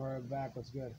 Alright, back. What's good?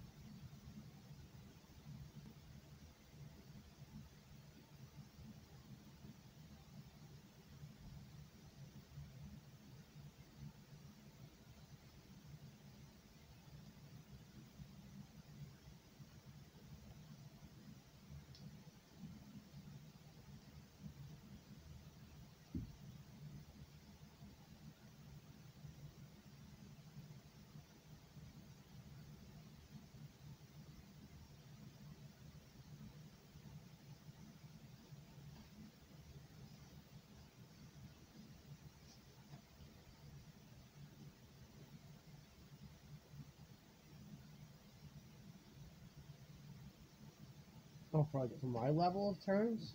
Oh, for my level of turns?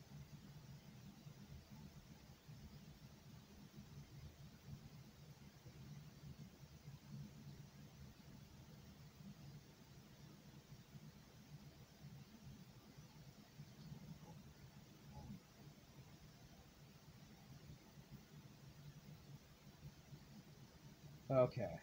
Okay.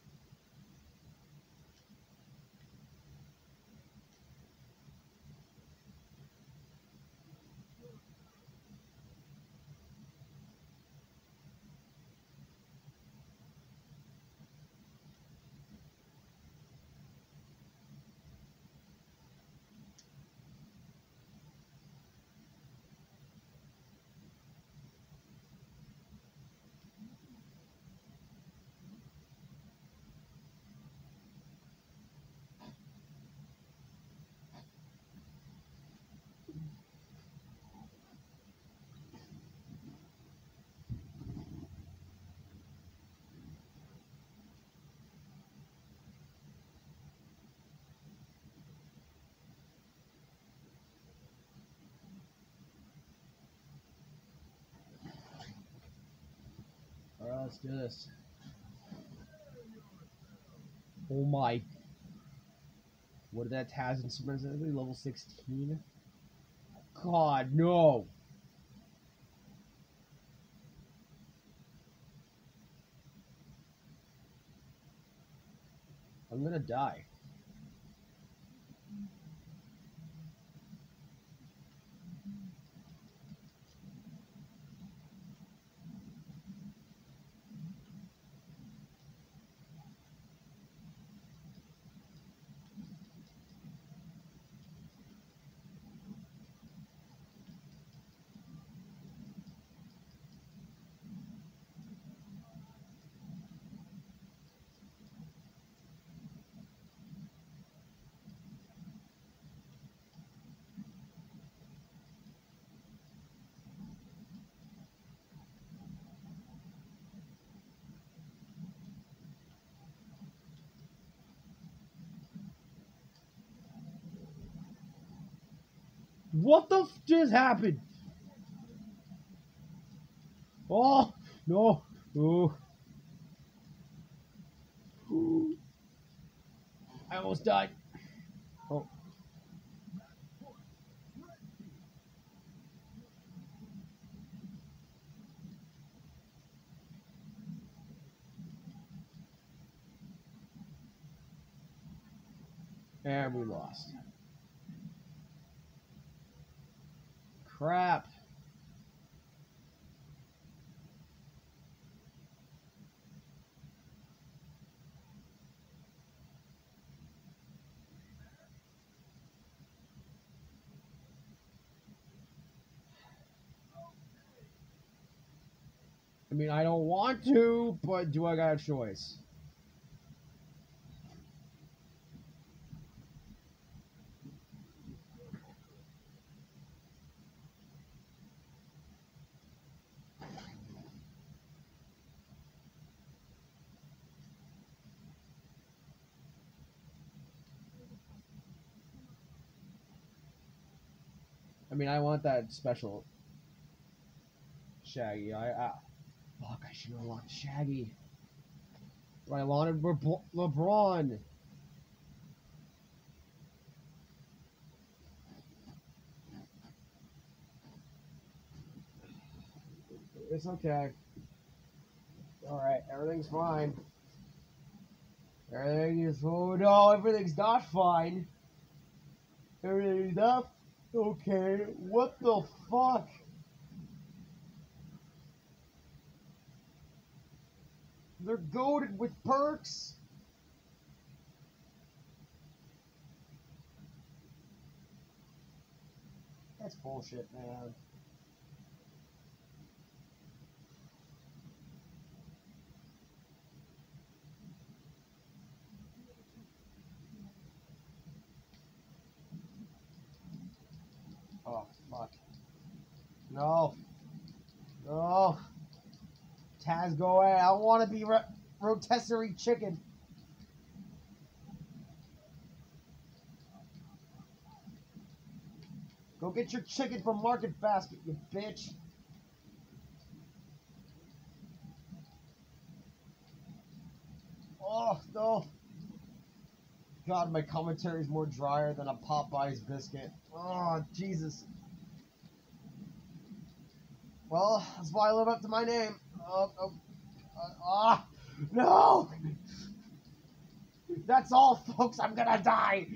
Alright, let's do this. Oh my. What did that Taz and specifically level 16? God, no! I'm gonna die. What the f just happened? Oh, no. Oh. I almost died. Oh. And we lost. Crap. I mean, I don't want to, but do I got a choice? I mean, I want that special Shaggy. Fuck, I should have unlocked Shaggy. But I wanted LeBron. It's okay. Alright, everything's fine. Everything is, oh no, everything's not fine. Everything's not okay. What the fuck? They're goated with perks. That's bullshit, man. Oh, fuck. No. No. Taz, go away. I want to be rotisserie chicken. Go get your chicken from Market Basket, you bitch. Oh, no. God, my commentary is more drier than a Popeye's biscuit. Oh, Jesus. Well, that's why I live up to my name. No! That's all, folks. I'm gonna die.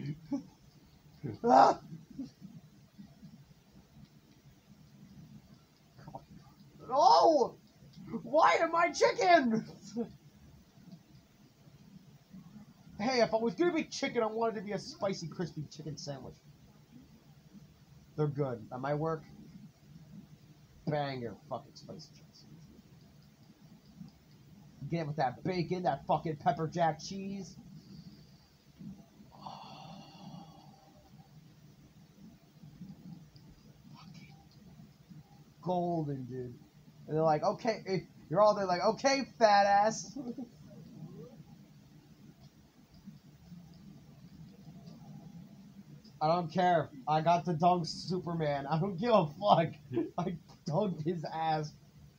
No! Why am I chicken? Hey, if I was gonna be chicken, I wanted to be a spicy, crispy chicken sandwich. They're good. That might work. Banger, fucking spicy chicken sandwich. Get it with that bacon, that fucking pepper jack cheese. Fucking golden, dude. And they're like, okay, you're all there like, okay, fat ass. I don't care. I got to dunk Superman. I don't give a fuck. I dunked his ass.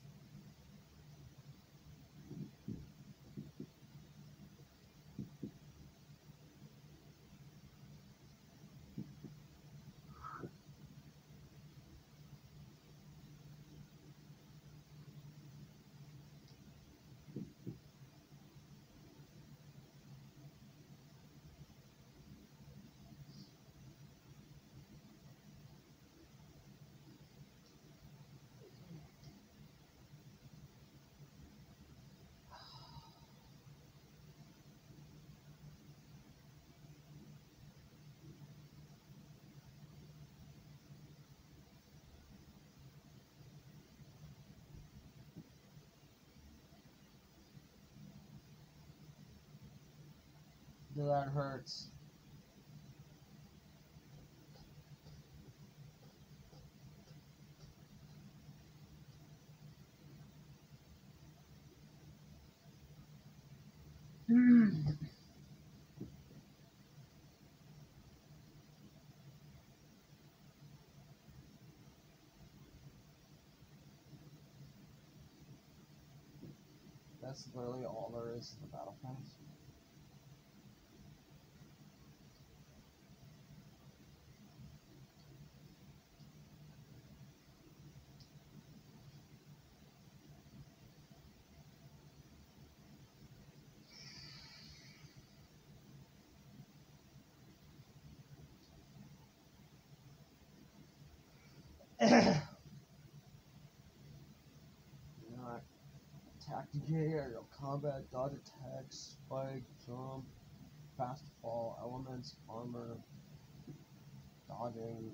That hurts. That's literally all there is to the Battle Pass. Tactic, aerial combat, dodge attacks, spike, jump, fast fall, elements, armor, dodging.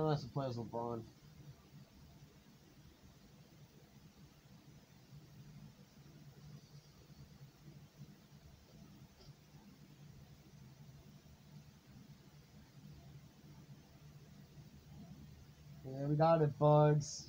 LeBron has to play as LeBron. Yeah, we got it, Bugs.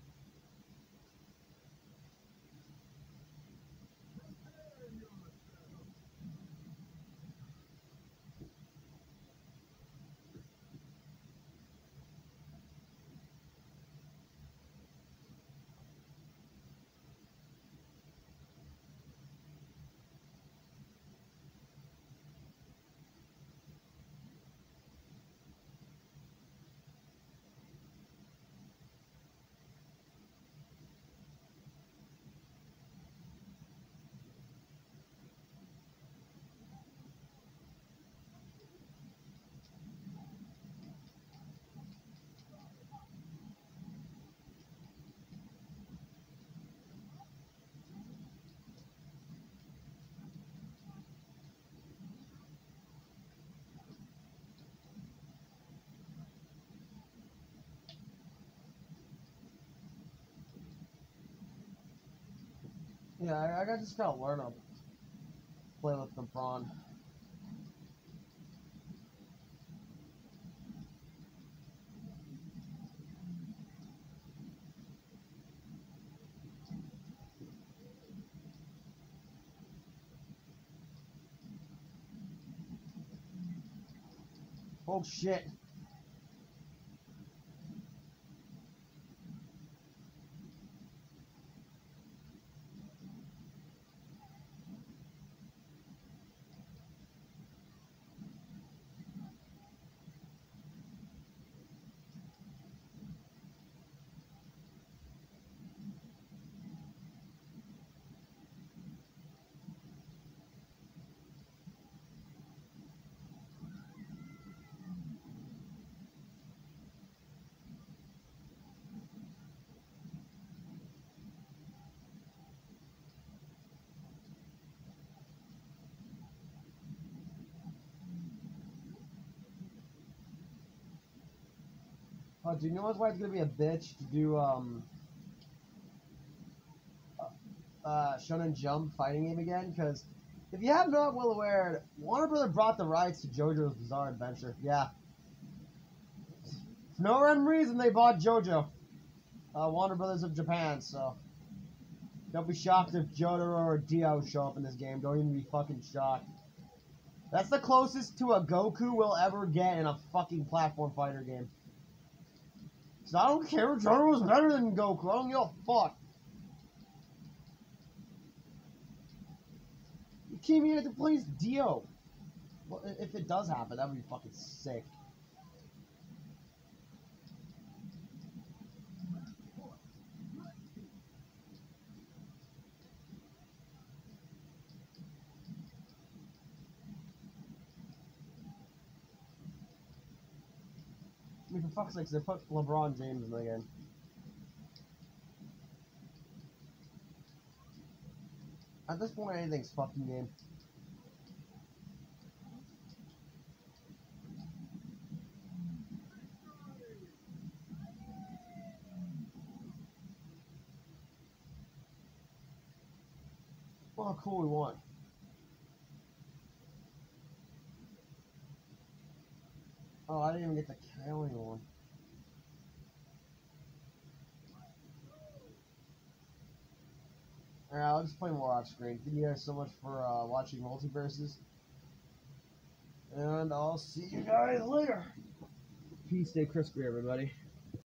Yeah, I just gotta learn to play with LeBron. Oh shit. Oh, do you know why it's gonna be a bitch to do Shonen Jump fighting game again? Because if you have not well aware, Warner Brother brought the rights to JoJo's Bizarre Adventure. Yeah. For no random reason, they bought JoJo. Warner Brothers of Japan, so don't be shocked if Jotaro or Dio show up in this game. Don't even be fucking shocked. That's the closest to a Goku we'll ever get in a fucking platform fighter game. So I don't care if Jotaro's better than Goku. I don't give a fuck. You can't even have to play as Dio. Well, if it does happen, that would be fucking sick. I mean, for fuck's sake, they put LeBron James in the game. At this point, anything's fucking game. Oh, cool, we won. Oh, I didn't even get to kill anyone. Alright, I'll just play more off screen. Thank you guys so much for watching Multiversus. And I'll see you guys later. Peace, stay crispy, everybody.